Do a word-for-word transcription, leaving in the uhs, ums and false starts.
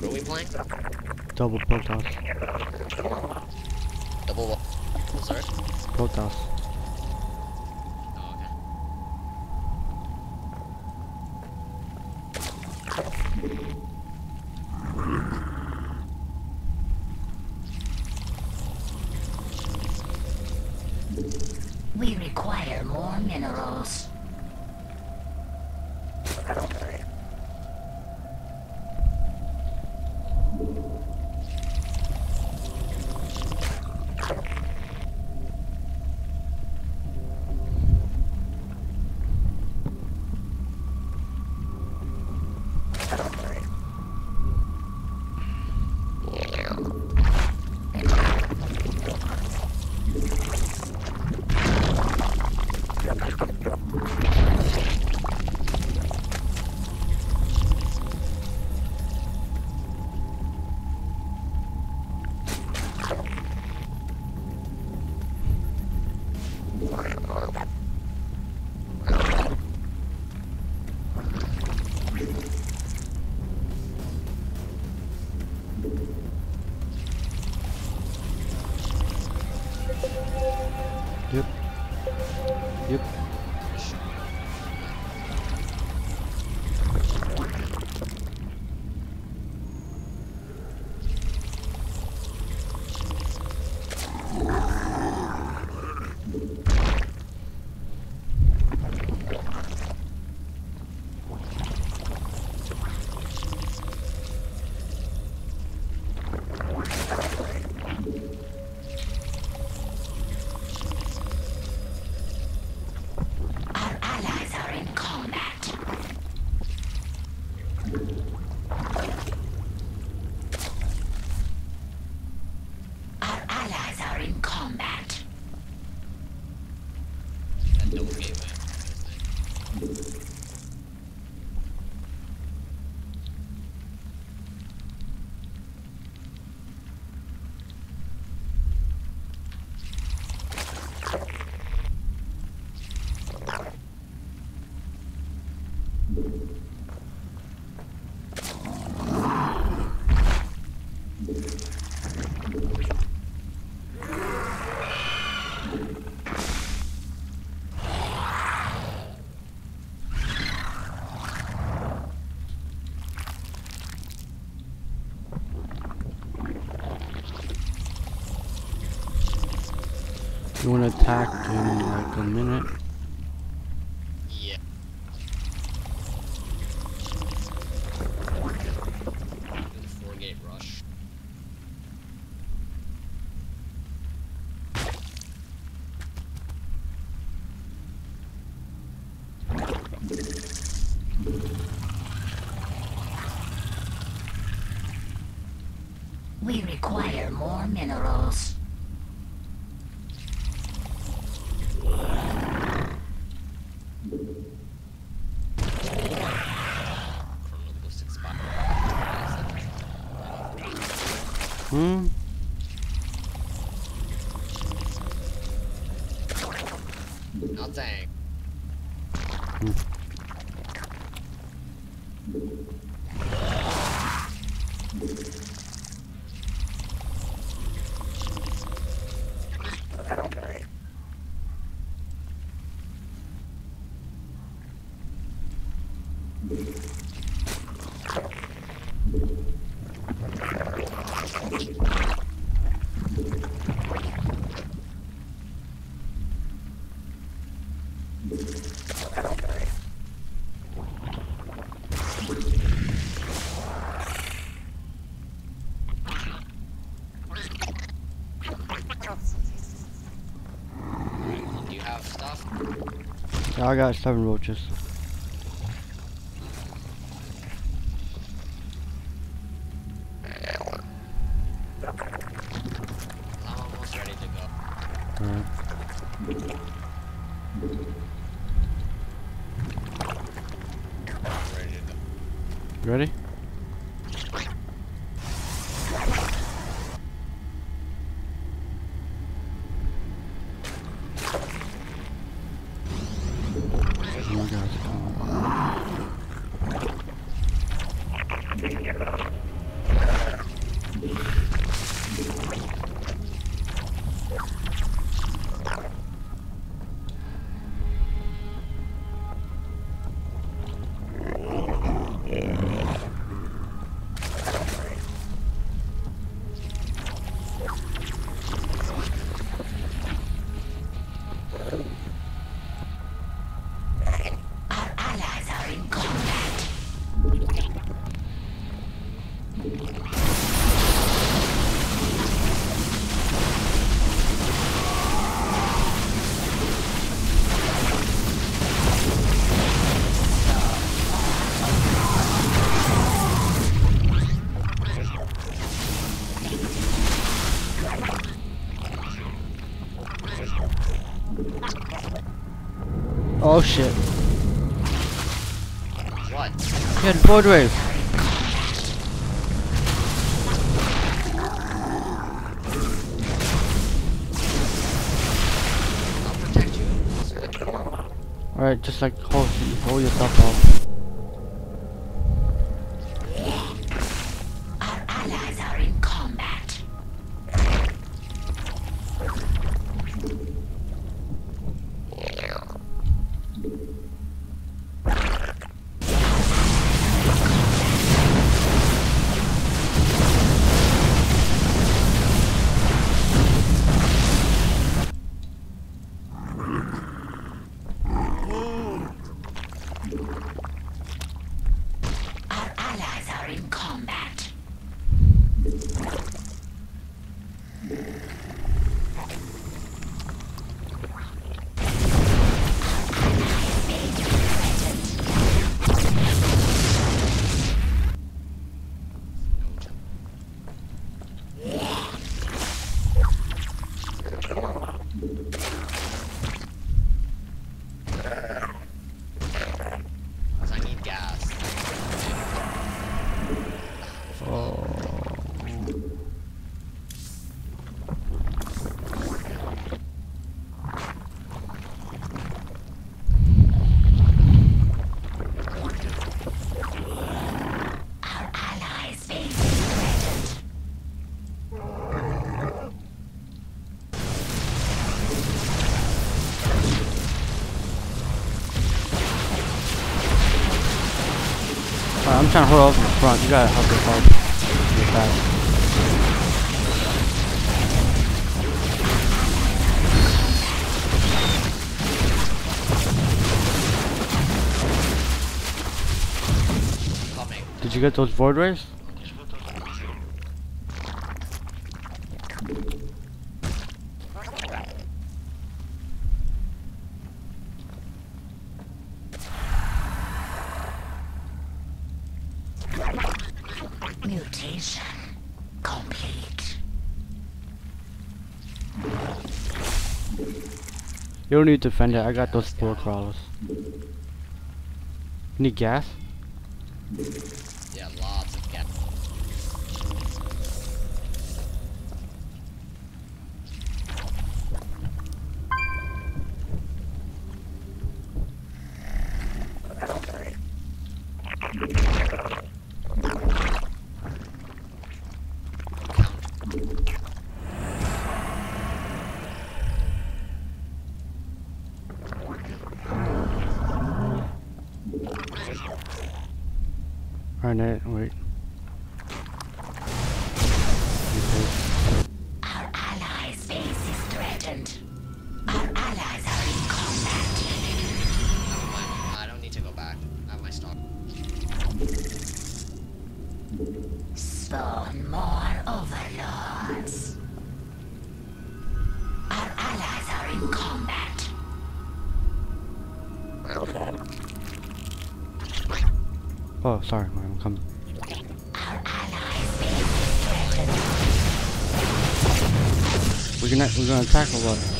What are we playing? Double Protoss. Double what? Sorry? Protoss. Oh, We require more minerals. Yep. Yep. Our allies are in combat. Our allies are in combat. that double gateway. You want to attack in like a minute? Yeah. Do the four gate rush. We require more minerals. Chronolinguistic spot. Hmm? I'll tank. Alright, do you have stuff? Yeah, I got seven roaches. I'm almost ready to go. Alright. I'm ready to go. You ready? Oh my God, it's coming. Oh shit. What? He had void wave. I'll protect you. Alright, just like hold, hold yourself off. Our allies are in combat. Our allies are in combat. Cause I need gas. Oh. Our allies' base is threatened. Alright, I'm trying to hold up in the front. You gotta help yourself. Get fast. Coming. Did you get those void waves? Mutation complete. You don't need to defend it. I got those spore crawlers. Need gas? Yeah, lots of gas. Alright, Nate, wait. Our allies' base is threatened. Our allies are in combat. Never mind. I don't need to go back. I have my stock. Spawn more overlords. Our allies are in combat. Oh, sorry, man, I'm coming. Our allies' base is threatened. We're gonna, we're gonna attack or what?